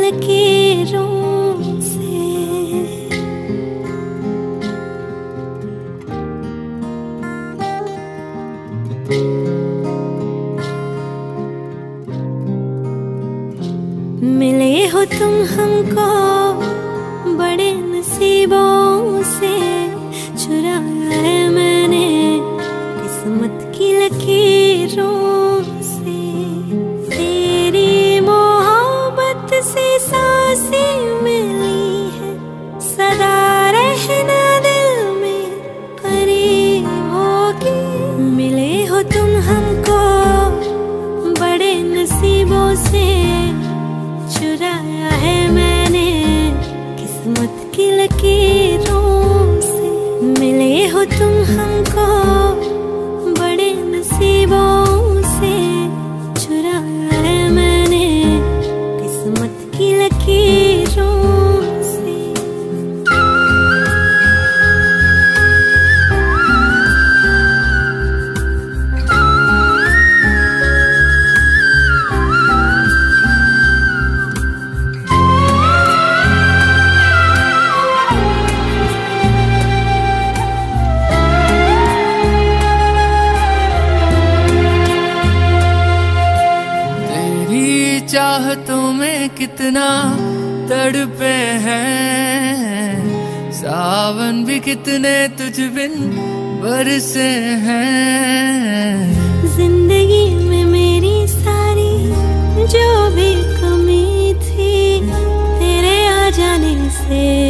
लकीरों से। मिले हो तुम हमको बड़े नसीबों से, चुराया है मैंने किस्मत की लकीरों से। तेरी मोहब्बत से सांसें मिली है, सदा रहना दिल में करीब होगी। मिले हो तुम हमको बड़े नसीबों से, चुराया है मैंने किस्मत की लकीरों से। मिले हो तुम हमको बड़े नसीबों से, चुराया है मैंने किस्मत की लकीरों से। चाहतों में कितना तड़पे हैं, सावन भी कितने तुझ बिन बरसे हैं। जिंदगी में मेरी सारी जो भी कमी थी, तेरे आ जाने से